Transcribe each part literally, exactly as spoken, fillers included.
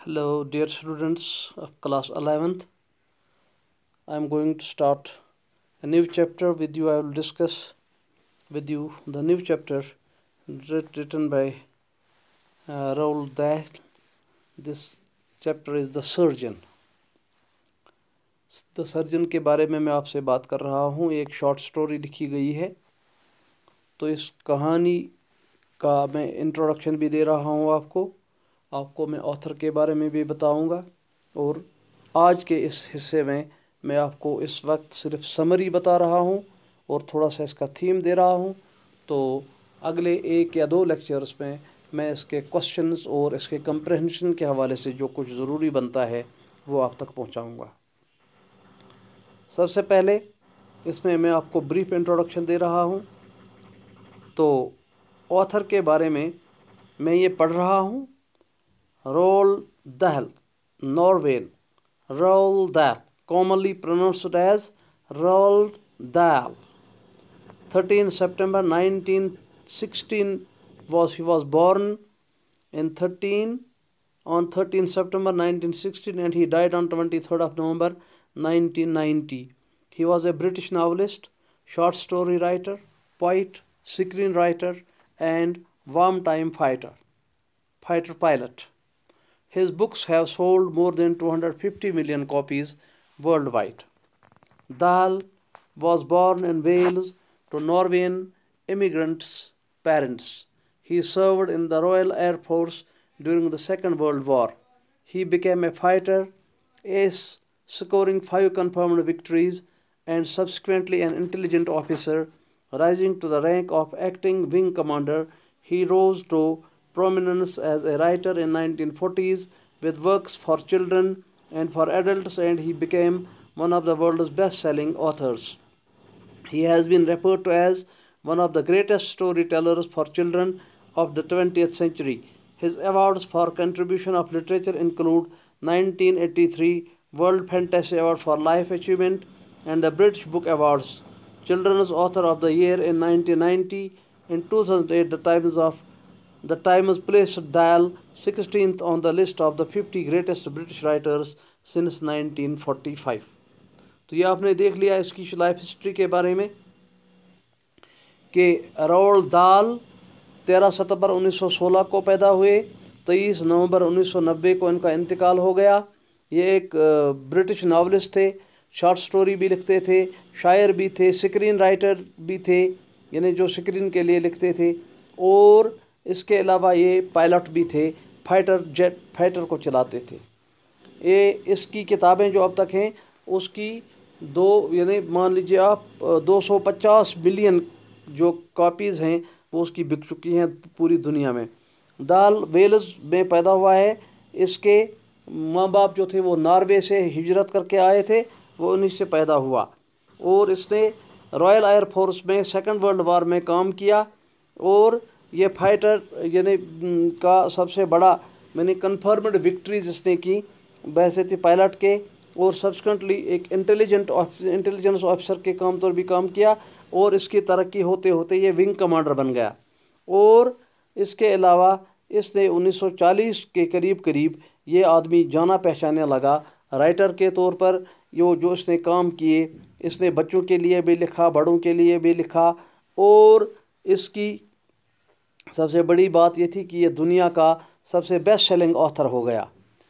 Hello, dear students of class eleventh. I am going to start a new chapter with you. I will discuss with you the new chapter written by uh, Roald Dahl. This chapter is The Surgeon. The Surgeon के बारे में मैं आपसे बात कर रहा हूँ. एक शॉर्ट स्टोरी लिखी गई है. तो इस कहानी का मैं इंट्रोडक्शन भी दे रहा हूँ आपको. आपको मैं ऑथर के बारे में भी बताऊंगा और आज के इस हिस्से में मैं आपको इस वक्त सिर्फ समरी बता रहा हूं और थोड़ा सा इसका थीम दे रहा हूं. तो अगले एक या दो लेक्चर्स में मैं इसके क्वेश्चंस और इसके कंप्रहेंशन के हवाले से जो कुछ ज़रूरी बनता है वो आप तक पहुंचाऊंगा. सबसे पहले इसमें मैं आपको ब्रीफ इंट्रोडक्शन दे रहा हूं. तो ऑथर के बारे में मैं ये पढ़ रहा हूं. Roald Dahl, Norwegian, Roald Dahl, commonly pronounced as Roald Dahl. thirteenth September nineteen sixteen was he was born in thirteen on thirteenth September nineteen sixteen and he died on twenty-third of November nineteen ninety. He was a British novelist, short story writer, poet, screenwriter, and wartime fighter, fighter pilot. His books have sold more than two hundred fifty million copies worldwide. Dahl was born in Wales to Norwegian immigrants' parents. He served in the Royal Air Force during the Second World War. He became a fighter, ace, scoring five confirmed victories, and subsequently an intelligence officer, rising to the rank of acting wing commander. He rose to prominence as a writer in nineteen forties with works for children and for adults, and he became one of the world's best-selling authors. He has been referred to as one of the greatest storytellers for children of the twentieth century. His awards for contribution of literature include nineteen eighty-three World Fantasy Award for Life Achievement and the British Book Awards, Children's Author of the Year in nineteen ninety. In two thousand eight, the Times of The Times placed Dahl sixteenth on the list of the fifty greatest British writers since nineteen forty-five. तो ये आपने देख लिया इसकी life history के बारे में कि रोल्ड दाhl तेरह सितंबर उन्नीस सौ सोलह को पैदा हुए. तेईस नवंबर उन्नीस सौ नब्बे को इनका इंतकाल हो गया. ये एक ब्रिटिश नावलिस्ट थे, शॉर्ट स्टोरी भी लिखते थे, शायर भी थे, स्क्रीन राइटर भी थे, यानी जो स्क्रीन के लिए लिखते थे, और इसके अलावा ये पायलट भी थे, फाइटर जेट फाइटर को चलाते थे. ये इसकी किताबें जो अब तक हैं उसकी दो यानी मान लीजिए आप दो सौ पचास बिलियन जो कॉपीज़ हैं वो उसकी बिक चुकी हैं पूरी दुनिया में. दाhl वेल्स में पैदा हुआ है. इसके माँ बाप जो थे वो नॉर्वे से हिजरत करके आए थे, वो उन्हीं से पैदा हुआ. और इसने रॉयल एयर फोर्स में सेकंड वर्ल्ड वार में काम किया और ये फाइटर यानी का सबसे बड़ा मैंने कन्फर्म्ड विक्ट्रीज इसने की, वैसे थे पायलट के, और सब्सिक्वेंटली एक इंटेलिजेंट इंटेलिजेंस ऑफिसर के काम तौर भी काम किया और इसकी तरक्की होते होते ये विंग कमांडर बन गया. और इसके अलावा इसने उन्नीस सौ चालीस के करीब करीब ये आदमी जाना पहचानने लगा राइटर के तौर पर. यो जो इसने काम किए, इसने बच्चों के लिए भी लिखा, बड़ों के लिए भी लिखा, और इसकी सबसे बड़ी बात ये थी कि ये दुनिया का सबसे बेस्ट सेलिंग ऑथर हो गया.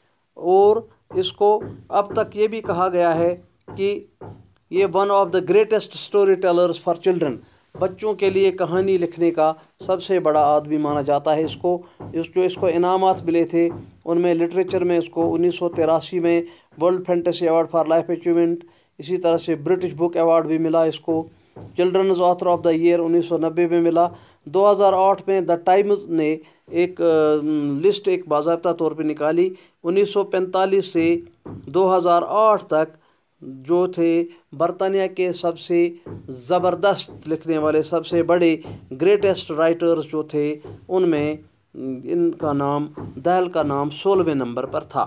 और इसको अब तक ये भी कहा गया है कि ये one of the greatest story tellers for children, बच्चों के लिए कहानी लिखने का सबसे बड़ा आदमी माना जाता है इसको. इस जो इसको इनामात मिले थे उनमें लिटरेचर में इसको उन्नीस सौ तिरासी में world fantasy award for life achievement, इसी तरह से ब्रिटिश बुक अवार्ड भी मिला इसको. Children's author of the year उन्नीस सौ नब्बे में मिला. दो हज़ार आठ में द टाइम्स ने एक लिस्ट एक बाज़ाब्ता तौर पे निकाली. उन्नीस सौ पैंतालीस से दो हज़ार आठ तक जो थे बरतानिया के सबसे ज़बरदस्त लिखने वाले, सबसे बड़े ग्रेटेस्ट राइटर्स जो थे, उनमें इनका नाम दाhl का नाम सोलहवें नंबर पर था.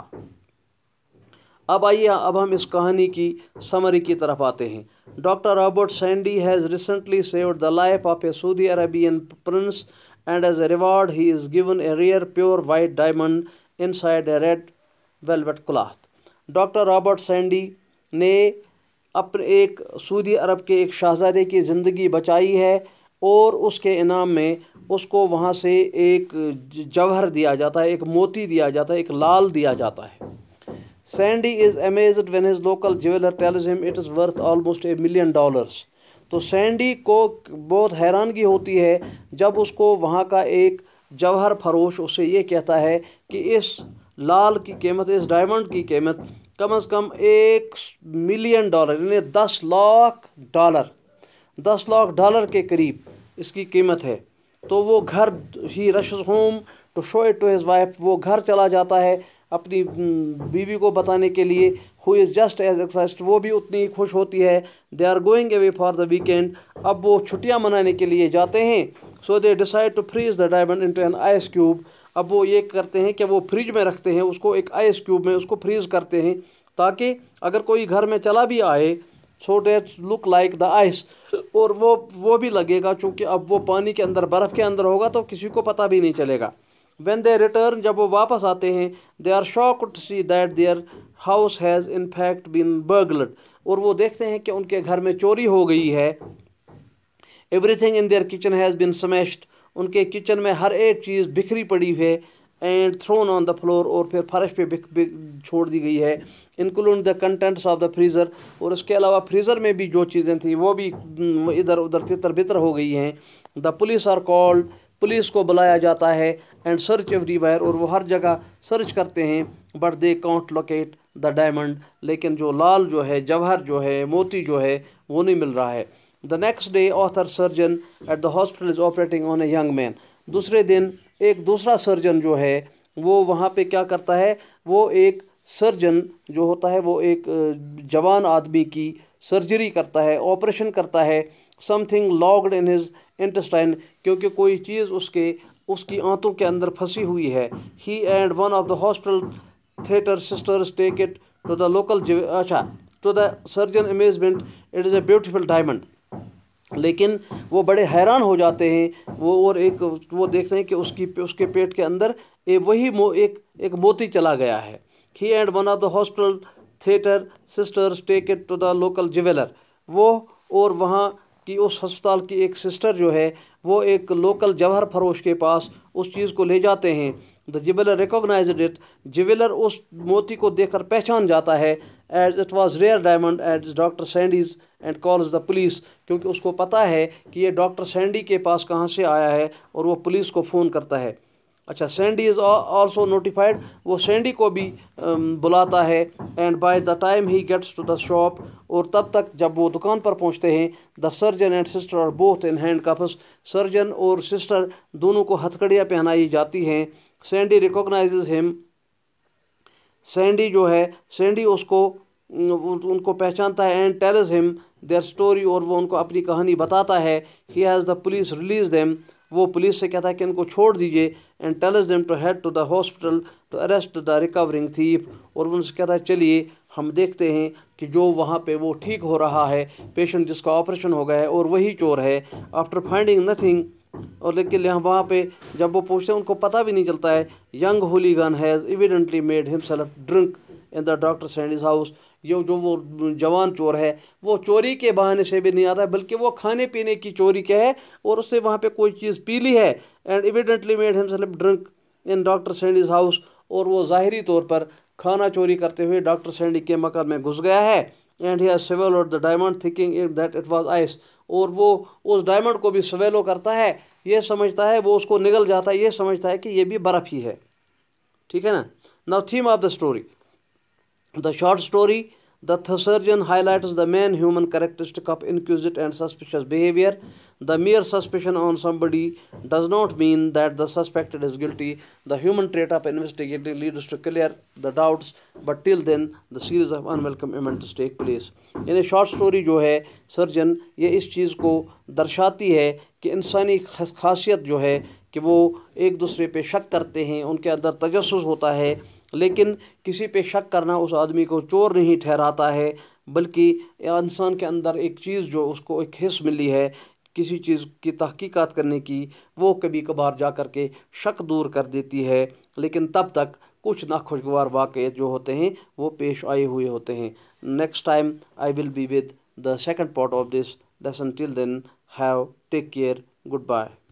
अब आइए अब हम इस कहानी की समरी की तरफ आते हैं. Doctor Robert Sandy has recently saved the life of a Saudi Arabian prince and as a reward he is given a rare pure white diamond inside a red velvet cloth. Doctor Robert Sandy نے اپنے ایک سعودی عرب کے ایک شہزادے کی زندگی بچائی ہے اور اس کے انعام میں اس کو وہاں سے ایک جوہر دیا جاتا ہے، ایک موتی دیا جاتا ہے، ایک لال دیا جاتا ہے. Sandy is amazed when his local jeweller tells him it is worth almost a million dollars. تو سینڈی کو بہت حیرانگی ہوتی ہے جب اس کو وہاں کا ایک جوہر فروش اس سے یہ کہتا ہے کہ اس لال کی قیمت، اس ڈائمنڈ کی قیمت کم از کم ایک ملین ڈالر یعنی دس لاکھ ڈالر دس لاکھ ڈالر کے قریب اس کی قیمت ہے. تو وہ گھر ہی rushes home to show it to his wife, وہ گھر چلا جاتا ہے اپنی بیوی کو بتانے کے لیے، who is just as excited, وہ بھی اتنی ہی خوش ہوتی ہے. They are going away for the weekend, اب وہ چھٹیاں منانے کے لیے جاتے ہیں. So they decide to freeze the diamond into an ice cube. اب وہ یہ کرتے ہیں کہ وہ فریج میں رکھتے ہیں اس کو، ایک آئس کیوب میں اس کو فریز کرتے ہیں تاکہ اگر کوئی گھر میں چلا بھی آئے so that look like the ice, اور وہ وہ بھی لگے گا چونکہ اب وہ پانی کے اندر، برف کے اندر ہوگا تو کسی کو پتہ بھی نہیں چلے گا. وین دے ریٹرن، جب وہ واپس آتے ہیں، they are shocked to see that their house has in fact been burgled, اور وہ دیکھتے ہیں کہ ان کے گھر میں چوری ہو گئی ہے. Everything in their kitchen has been smashed, ان کے کچن میں ہر ایک چیز بکھری پڑی ہے. And thrown on the floor, اور پھر فرش پہ بک بک چھوڑ دی گئی ہے. Include the contents of the freezer, اور اس کے علاوہ فریزر میں بھی جو چیزیں تھیں وہ بھی ادھر ادھر تتر بتر ہو گئی ہیں. The police are called, police کو بلایا جاتا ہے. اینڈ سرچ ایوری ویئر، اور وہ ہر جگہ سرچ کرتے ہیں. But they can't locate the diamond, لیکن جو لال جو ہے، جوہر جو ہے، موتی جو ہے، وہ نہیں مل رہا ہے. The next day other surgeon at the hospital is operating on a young man. دوسرے دن ایک دوسرا سرجن جو ہے وہ وہاں پہ کیا کرتا ہے، وہ ایک سرجن جو ہوتا ہے وہ ایک جوان آدمی کی سرجری کرتا ہے، آپریشن کرتا ہے. Something lodged in his intestine, کیونکہ کوئی چیز اس کے اس کی آنتوں کے اندر پھنسی ہوئی ہے. He and one of the hospital theatre sisters take it to the local, اچھا to the surgeon amazement it is a beautiful diamond. لیکن وہ بڑے حیران ہو جاتے ہیں وہ، اور ایک وہ دیکھتے ہیں کہ اس کی اس کے پیٹ کے اندر وہی مو ایک ایک موتی چلا گیا ہے. He and one of the hospital theatre sisters take it to the local jeweller, وہ اور وہاں کی اس ہسپتال کی ایک سسٹر جو ہے وہ ایک لوکل جوہر فروش کے پاس اس چیز کو لے جاتے ہیں. دا جیولر ریکوگنائزڈ اٹ، جیولر اس موتی کو دیکھ کر پہچان جاتا ہے as it was rare diamond as doctor Sandy's and calls the police, کیونکہ اس کو پتہ ہے کہ یہ ڈاکٹر سینڈی کے پاس کہاں سے آیا ہے، اور وہ پولیس کو فون کرتا ہے. اچھا سینڈی از آلسو نوٹیفائڈ، وہ سینڈی کو بھی بلاتا ہے. And by the time he gets to the shop, اور تب تک جب وہ دکان پر پہنچتے ہیں، the surgeon and sister are both in handcuffs, surgeon اور سسٹر دونوں کو ہتھکڑیاں پہنائی جاتی ہیں. سینڈی ریکوگنائزز ہم، سینڈی جو ہے سینڈی اس کو ان کو پہچانتا ہے. And tells him their story, اور وہ ان کو اپنی کہانی بتاتا ہے. He has the police release them, وہ پولیس سے کہتا ہے کہ ان کو چھوڑ دیجیے. And tells them to head to the hospital to arrest the recovering thief, اور ان سے کہتا ہے چلیے ہم دیکھتے ہیں کہ جو وہاں پہ وہ ٹھیک ہو رہا ہے، پیشنٹ جس کا آپریشن ہو گیا ہے اور وہی چور ہے. آفٹر فائنڈنگ نتھنگ، اور لیکن وہاں پہ جب وہ پوچھتے ہیں ان کو پتہ بھی نہیں چلتا ہے. Young hooligan has evidently made himself drunk in the doctor Sandy's house, یہ جو وہ جوان چور ہے وہ چوری کے بہانے سے بھی نہیں آتا ہے، بلکہ وہ کھانے پینے کی چوری کے ہے اور اس نے وہاں پہ کوئی چیز پی لی ہے. And evidently made himself drunk in doctor Sandy's house, اور وہ ظاہری طور پر کھانا چوری کرتے ہوئے ڈاکٹر سینڈی کے مکان میں گھس گیا ہے. And he has swallowed the diamond thinking that it was ice, اور وہ اس ڈائمنڈ کو بھی سویلو کرتا ہے، یہ سمجھتا ہے، وہ اس کو نگل جاتا ہے، یہ سمجھتا ہے کہ یہ بھی برف ہی ہے. ٹھیک ہے نا. Now theme of the story, the short story. The surgeon highlights the main human characteristic of inquisitive and suspicious behavior. The mere suspicion on somebody does not mean that the suspected is guilty. The human trait of investigating leads to clear the doubts, but till then the series of unwelcome events take place. یعنی short story جو ہے surgeon یہ اس چیز کو درشاتی ہے کہ انسانی خاصیت جو ہے کہ وہ ایک دوسرے پہ شک کرتے ہیں، ان کے اندر تجسس ہوتا ہے، لیکن کسی پہ شک کرنا اس آدمی کو چور نہیں ٹھہراتا ہے، بلکہ انسان کے اندر ایک چیز جو اس کو ایک حس ملی ہے کسی چیز کی تحقیقات کرنے کی، وہ کبھی کبھار جا کر کے شک دور کر دیتی ہے. لیکن تب تک کچھ ناخوشگوار واقعات جو ہوتے ہیں وہ پیش آئے ہوئے ہوتے ہیں. Next time I will be with the second part of this lesson. Till then, have take care. Goodbye.